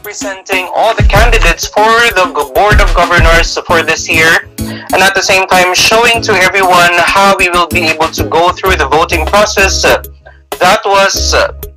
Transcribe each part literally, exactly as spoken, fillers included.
representing all the candidates for the Board of Governors for this year, and at the same time showing to everyone how we will be able to go through the voting process. That was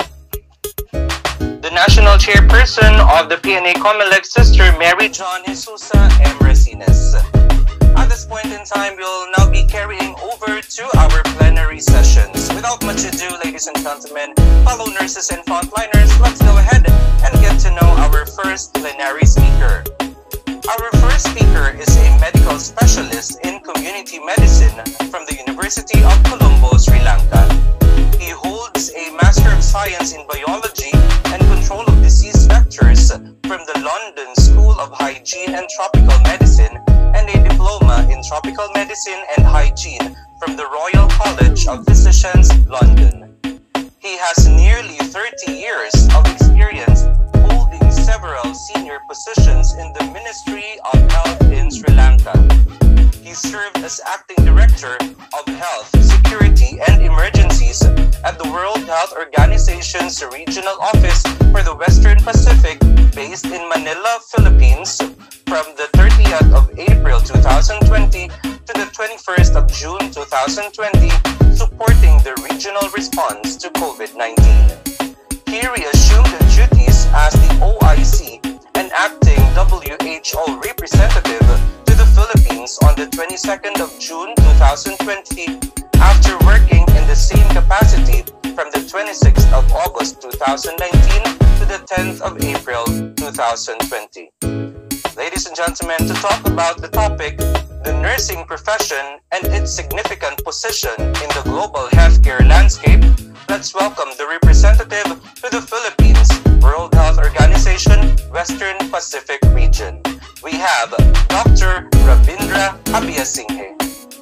the National Chairperson of the P N A COMELEC, Sister Mary John Jesusa M. Racines. At this point in time, we'll now be carrying over to our plenary sessions. Without much ado, ladies and gentlemen, fellow nurses and frontliners, let's go ahead and get to know our first plenary speaker. Our first speaker is a medical specialist in community medicine from the University of Colombo, Sri Lanka. He holds a Master of Science in Biology and Control of Disease Vectors from the London School of Hygiene and Tropical Medicine and a Diploma in Tropical Medicine and Hygiene from the Royal College of Physicians, London. He has nearly thirty years of experience holding several senior positions in the Ministry of Health in Sri Lanka. He served as Acting Director of Health, Security and Emergencies at the World Health Organization's Regional Office for the Western Pacific, based in Manila, Philippines, from the thirtieth of April two thousand twenty to the twenty-first of June two thousand twenty, supporting the regional response to COVID nineteen. He reassumed the duties as the O I C and acting W H O representative to the Philippines on the twenty-second of June two thousand twenty, after working in the same capacity from the twenty-sixth of August two thousand nineteen to the tenth of April two thousand twenty. Ladies and gentlemen, to talk about the topic, the nursing profession and its significant position in the global healthcare landscape, let's welcome the representative to the Philippines World Health Organization Western Pacific Region. We have Doctor Ravindra Abiyasinghe.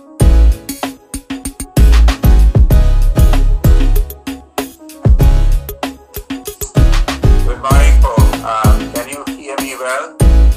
Good morning, Paul. Uh, can you hear me well?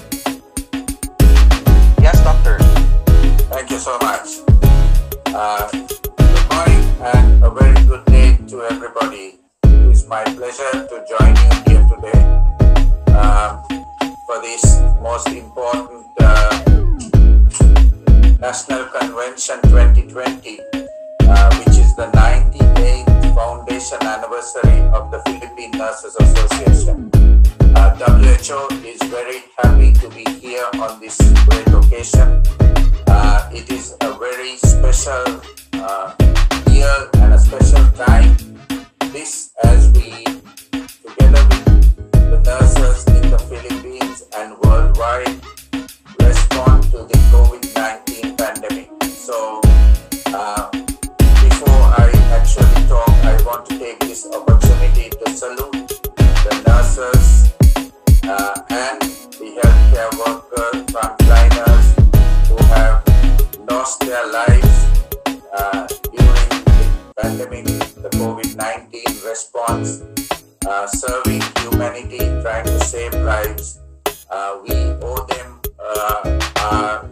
Yes, Doctor. Thank you so much. Uh, good morning and a very good day to everybody. It is my pleasure to join you here today uh, for this most important uh, National Convention twenty twenty, uh, which is the ninety-eighth Foundation Anniversary of the Philippine Nurses Association. Uh, W H O is very happy to be here on this great occasion. Uh, it is a very special uh, year and a special time. This, as we, together with the nurses in the Philippines and worldwide, respond to the COVID nineteen pandemic. So, uh, before I actually talk, I want to take this opportunity to salute the nurses uh, and the healthcare workers, frontliners who have lost their lives uh, during the pandemic, the COVID nineteen response, uh, serving humanity, trying to save lives. Uh, we owe them uh, our